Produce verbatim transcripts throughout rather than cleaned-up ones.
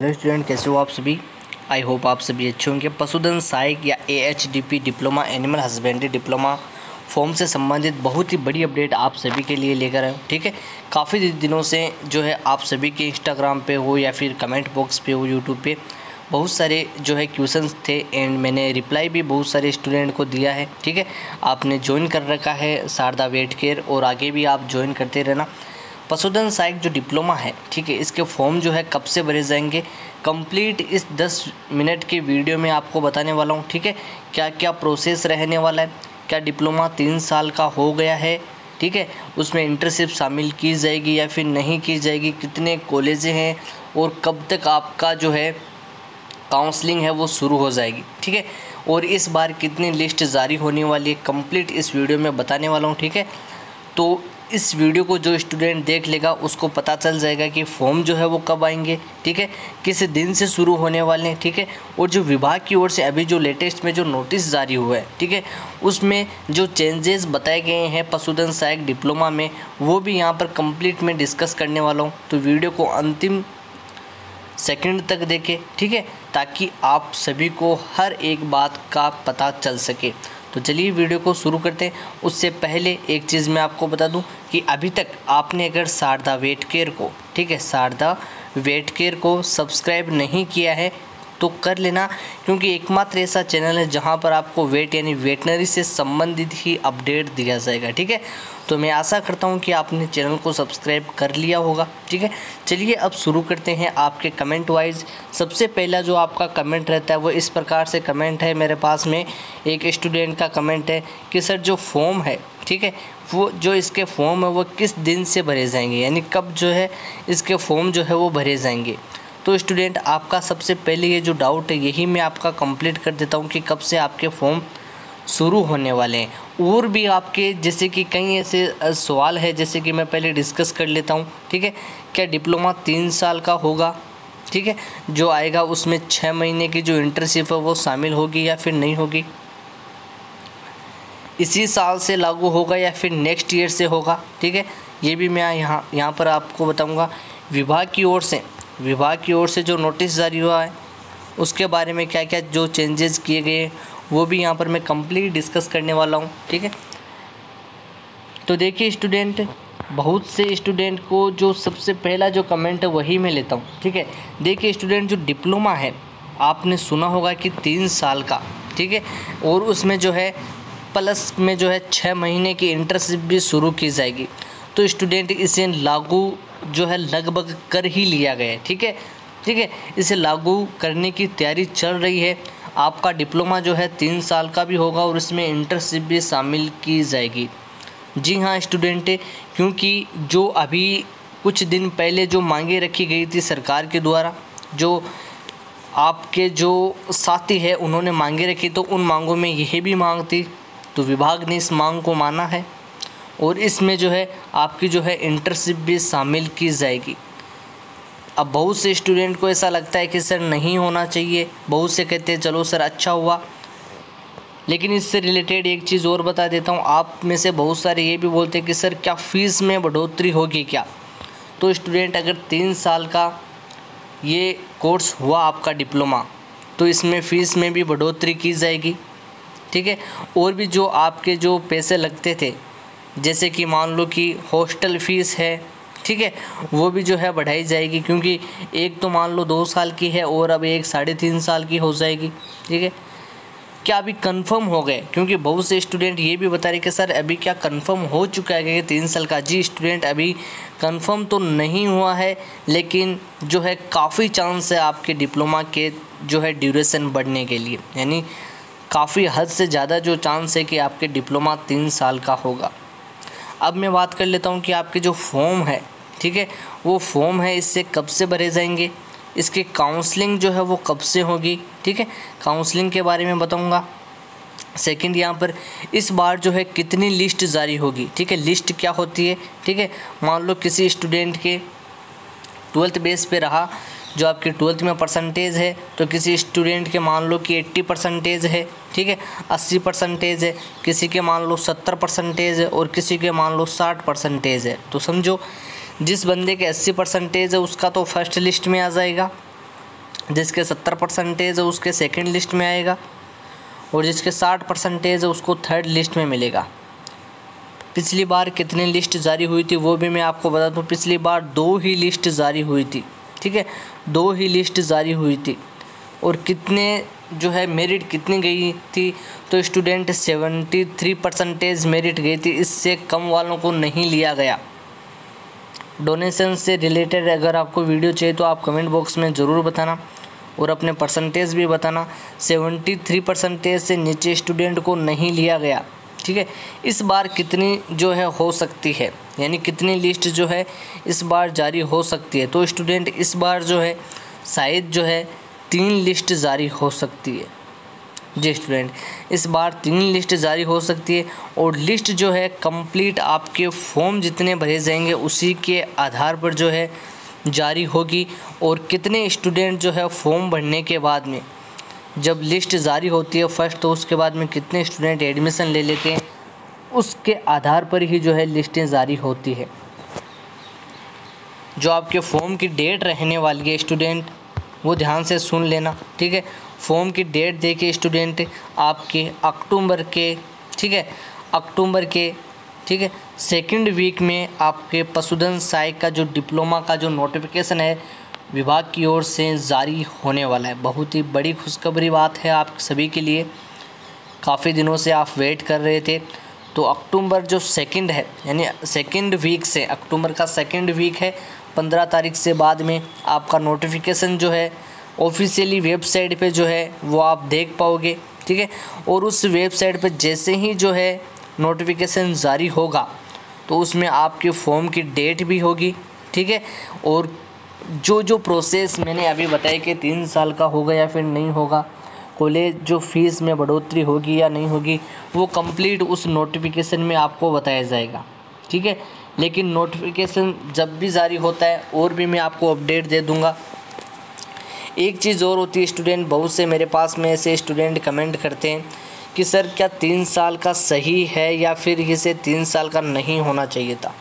Hello student, कैसे हो आप सभी। आई होप आप सभी अच्छे होंगे। पशुधन सहायक या A H D P diploma animal husbandry diploma form से संबंधित बहुत ही बड़ी अपडेट आप सभी के लिए लेकर आए। ठीक है, काफ़ी दिनों से जो है आप सभी के इंस्टाग्राम पे हो या फिर कमेंट बॉक्स पे हो, यूट्यूब पे बहुत सारे जो है क्वेश्चंस थे एंड मैंने रिप्लाई भी बहुत सारे स्टूडेंट को दिया है। ठीक है, आपने ज्वाइन कर रखा है शारदा वेट केयर और आगे भी आप ज्वाइन करते रहना। पशुधन सहायक जो डिप्लोमा है, ठीक है, इसके फॉर्म जो है कब से भरे जाएंगे कंप्लीट इस दस मिनट के वीडियो में आपको बताने वाला हूँ। ठीक है, क्या क्या प्रोसेस रहने वाला है, क्या डिप्लोमा तीन साल का हो गया है, ठीक है, उसमें इंटर्नशिप शामिल की जाएगी या फिर नहीं की जाएगी, कितने कॉलेजें हैं और कब तक आपका जो है काउंसलिंग है वो शुरू हो जाएगी। ठीक है, और इस बार कितनी लिस्ट जारी होने वाली है कंप्लीट इस वीडियो में बताने वाला हूँ। ठीक है, तो इस वीडियो को जो स्टूडेंट देख लेगा उसको पता चल जाएगा कि फॉर्म जो है वो कब आएंगे, ठीक है, किस दिन से शुरू होने वाले हैं। ठीक है, और जो विभाग की ओर से अभी जो लेटेस्ट में जो नोटिस जारी हुआ है, ठीक है, उसमें जो चेंजेस बताए गए हैं पशुधन सहायक डिप्लोमा में वो भी यहाँ पर कंप्लीट में डिस्कस करने वाला हूँ। तो वीडियो को अंतिम सेकंड तक देखें, ठीक है, ताकि आप सभी को हर एक बात का पता चल सके। तो चलिए वीडियो को शुरू करते हैं। उससे पहले एक चीज़ मैं आपको बता दूं कि अभी तक आपने अगर शारदा वेट केयर को, ठीक है, शारदा वेट केयर को सब्सक्राइब नहीं किया है तो कर लेना, क्योंकि एकमात्र ऐसा चैनल है जहां पर आपको वेट यानी वेटनरी से संबंधित ही अपडेट दिया जाएगा। ठीक है, तो मैं आशा करता हूं कि आपने चैनल को सब्सक्राइब कर लिया होगा। ठीक है, चलिए अब शुरू करते हैं आपके कमेंट वाइज। सबसे पहला जो आपका कमेंट रहता है वो इस प्रकार से कमेंट है, मेरे पास में एक स्टूडेंट का कमेंट है कि सर जो फॉर्म है, ठीक है, वो जो इसके फॉर्म है वो किस दिन से भरे जाएंगे, यानी कब जो है इसके फॉर्म जो है वो भरे जाएंगे। तो स्टूडेंट आपका सबसे पहले ये जो डाउट है यही मैं आपका कंप्लीट कर देता हूँ कि कब से आपके फॉर्म शुरू होने वाले हैं। और भी आपके जैसे कि कई ऐसे सवाल है जैसे कि मैं पहले डिस्कस कर लेता हूँ। ठीक है, क्या डिप्लोमा तीन साल का होगा, ठीक है, जो आएगा उसमें छः महीने की जो इंटर्नशिप है वो शामिल होगी या फिर नहीं होगी, इसी साल से लागू होगा या फिर नेक्स्ट ईयर से होगा। ठीक है, ये भी मैं यहाँ यहाँ पर आपको बताऊँगा। विभाग की ओर से विभाग की ओर से जो नोटिस जारी हुआ है उसके बारे में क्या क्या जो चेंजेस किए गए वो भी यहाँ पर मैं कंप्लीट डिस्कस करने वाला हूँ। ठीक है, तो देखिए स्टूडेंट, बहुत से स्टूडेंट को जो सबसे पहला जो कमेंट है वही मैं लेता हूँ। ठीक है, देखिए स्टूडेंट, जो डिप्लोमा है आपने सुना होगा कि तीन साल का, ठीक है, और उसमें जो है प्लस में जो है छः महीने की इंटर्नशिप भी शुरू की जाएगी। तो स्टूडेंट इसे लागू जो है लगभग कर ही लिया गया है। ठीक है ठीक है इसे लागू करने की तैयारी चल रही है। आपका डिप्लोमा जो है तीन साल का भी होगा और इसमें इंटर्नशिप भी शामिल की जाएगी। जी हाँ स्टूडेंट, क्योंकि जो अभी कुछ दिन पहले जो मांगे रखी गई थी सरकार के द्वारा, जो आपके जो साथी है उन्होंने मांगे रखी, तो उन मांगों में यही भी मांग थी, तो विभाग ने इस मांग को माना है और इसमें जो है आपकी जो है इंटर्नशिप भी शामिल की जाएगी। अब बहुत से स्टूडेंट को ऐसा लगता है कि सर नहीं होना चाहिए, बहुत से कहते हैं चलो सर अच्छा हुआ, लेकिन इससे रिलेटेड एक चीज़ और बता देता हूँ। आप में से बहुत सारे ये भी बोलते हैं कि सर क्या फ़ीस में बढ़ोतरी होगी क्या। तो स्टूडेंट, अगर तीन साल का ये कोर्स हुआ आपका डिप्लोमा तो इसमें फ़ीस में भी बढ़ोतरी की जाएगी। ठीक है, और भी जो आपके जो पैसे लगते थे, जैसे कि मान लो कि हॉस्टल फ़ीस है, ठीक है, वो भी जो है बढ़ाई जाएगी, क्योंकि एक तो मान लो दो साल की है और अब एक साढ़े तीन साल की हो जाएगी। ठीक है, क्या अभी कंफर्म हो गए, क्योंकि बहुत से स्टूडेंट ये भी बता रहे कि सर अभी क्या कंफर्म हो चुका है कि तीन साल का। जी स्टूडेंट, अभी कंफर्म तो नहीं हुआ है, लेकिन जो है काफ़ी चांस है आपके डिप्लोमा के जो है ड्यूरेशन बढ़ने के लिए, यानी काफ़ी हद से ज़्यादा जो चांस है कि आपके डिप्लोमा तीन साल का होगा। अब मैं बात कर लेता हूँ कि आपके जो फॉर्म है, ठीक है, वो फॉर्म है इससे कब से भरे जाएंगे, इसकी काउंसलिंग जो है वो कब से होगी। ठीक है, काउंसलिंग के बारे में बताऊँगा। सेकंड, यहाँ पर इस बार जो है कितनी लिस्ट जारी होगी। ठीक है, लिस्ट क्या होती है, ठीक है, मान लो किसी स्टूडेंट के ट्वेल्थ बेस पे रहा, जो आपके ट्वेल्थ में परसेंटेज है, तो किसी स्टूडेंट के मान लो कि अस्सी परसेंटेज है, ठीक है, अस्सी परसेंटेज है, किसी के मान लो सत्तर परसेंटेज है और किसी के मान लो साठ परसेंटेज है। तो समझो जिस बंदे के अस्सी परसेंटेज है उसका तो फर्स्ट लिस्ट में आ जाएगा, जिसके सत्तर परसेंटेज है उसके सेकंड लिस्ट में आएगा, और जिसके साठ परसेंटेज है उसको थर्ड लिस्ट में मिलेगा। पिछली बार कितनी लिस्ट जारी हुई थी वो भी मैं आपको बता दूं। पिछली बार दो ही लिस्ट जारी हुई थी, ठीक है, दो ही लिस्ट जारी हुई थी। और कितने जो है मेरिट कितनी गई थी, तो student seventy three percentage merit गई थी, इससे कम वालों को नहीं लिया गया। डोनेशन से रिलेटेड अगर आपको वीडियो चाहिए तो आप कमेंट बॉक्स में ज़रूर बताना, और अपने परसेंटेज भी बताना। सेवेंटी थ्री परसेंटेज से नीचे स्टूडेंट को नहीं लिया गया, ठीक है। इस बार कितनी जो है हो सकती है, यानी कितनी लिस्ट जो है इस बार जारी हो सकती है, तो स्टूडेंट इस बार जो है शायद जो है तीन लिस्ट जारी हो सकती है। जी स्टूडेंट, इस बार तीन लिस्ट जारी हो सकती है, और लिस्ट जो है कंप्लीट आपके फॉर्म जितने भरे जाएंगे उसी के आधार पर जो है जारी होगी। और कितने स्टूडेंट जो है फॉर्म भरने के बाद में जब लिस्ट जारी होती है फर्स्ट, तो उसके बाद में कितने स्टूडेंट एडमिशन ले लेते हैं उसके आधार पर ही जो है लिस्टें जारी होती है। जो आपके फॉर्म की डेट रहने वाली है स्टूडेंट वो ध्यान से सुन लेना, ठीक है। फॉर्म की डेट देखिए स्टूडेंट आपके अक्टूबर के, ठीक है, अक्टूबर के, ठीक है, सेकंड वीक में आपके पशुधन सहायक का जो डिप्लोमा का जो नोटिफिकेशन है विभाग की ओर से जारी होने वाला है। बहुत ही बड़ी खुशखबरी बात है आप सभी के लिए, काफ़ी दिनों से आप वेट कर रहे थे। तो अक्टूबर जो सेकंड है, यानी सेकंड वीक से, अक्टूबर का सेकंड वीक है, पंद्रह तारीख से बाद में आपका नोटिफिकेशन जो है ऑफिशियली वेबसाइट पे जो है वो आप देख पाओगे, ठीक है। और उस वेबसाइट पे जैसे ही जो है नोटिफिकेशन जारी होगा तो उसमें आपके फॉर्म की डेट भी होगी, ठीक है। और जो जो प्रोसेस मैंने अभी बताया कि तीन साल का होगा या फिर नहीं होगा, कॉलेज जो फीस में बढ़ोतरी होगी या नहीं होगी, वो कंप्लीट उस नोटिफिकेशन में आपको बताया जाएगा, ठीक है। लेकिन नोटिफिकेशन जब भी जारी होता है और भी मैं आपको अपडेट दे दूंगा। एक चीज़ और होती है स्टूडेंट, बहुत से मेरे पास में ऐसे स्टूडेंट कमेंट करते हैं कि सर क्या तीन साल का सही है या फिर इसे तीन साल का नहीं होना चाहिए था।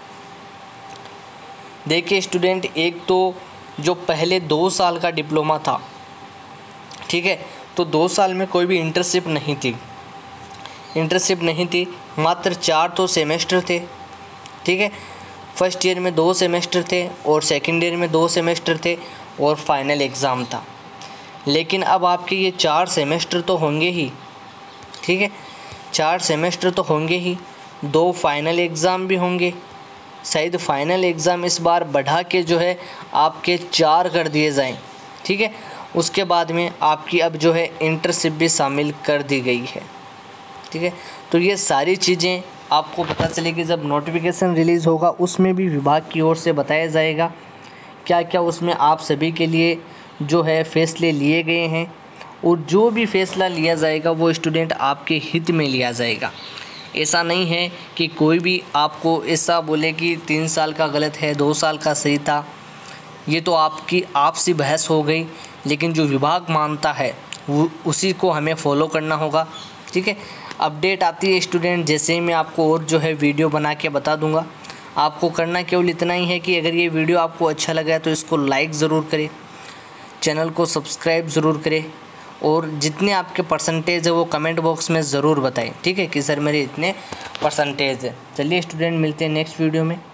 देखिए स्टूडेंट, एक तो जो पहले दो साल का डिप्लोमा था, ठीक है, तो दो साल में कोई भी इंटर्नशिप नहीं थी, इंटर्नशिप नहीं थी, मात्र चार तो सेमेस्टर थे, ठीक है। फर्स्ट ईयर में दो सेमेस्टर थे और सेकंड ईयर में दो सेमेस्टर थे और फाइनल एग्ज़ाम था। लेकिन अब आपके ये चार सेमेस्टर तो होंगे ही, ठीक है, चार सेमेस्टर तो होंगे ही, दो फाइनल एग्ज़ाम भी होंगे। शायद फाइनल एग्ज़ाम इस बार बढ़ा के जो है आपके चार कर दिए जाएं, ठीक है। उसके बाद में आपकी अब जो है इंटर्नशिप भी शामिल कर दी गई है, ठीक है। तो ये सारी चीज़ें आपको पता चलेगी जब नोटिफिकेशन रिलीज़ होगा, उसमें भी विभाग की ओर से बताया जाएगा क्या क्या उसमें आप सभी के लिए जो है फैसले लिए गए हैं। और जो भी फैसला लिया जाएगा वो स्टूडेंट आपके हित में लिया जाएगा। ऐसा नहीं है कि कोई भी आपको ऐसा बोले कि तीन साल का गलत है, दो साल का सही था। ये तो आपकी आपसी बहस हो गई, लेकिन जो विभाग मानता है वो उसी को हमें फॉलो करना होगा, ठीक है। अपडेट आती है स्टूडेंट, जैसे ही मैं आपको और जो है वीडियो बना के बता दूंगा। आपको करना केवल इतना ही है कि अगर ये वीडियो आपको अच्छा लगा है तो इसको लाइक ज़रूर करें, चैनल को सब्सक्राइब ज़रूर करें, और जितने आपके परसेंटेज है वो कमेंट बॉक्स में ज़रूर बताएं, ठीक है, कि सर मेरे इतने परसेंटेज है। चलिए स्टूडेंट, मिलते हैं नेक्स्ट वीडियो में।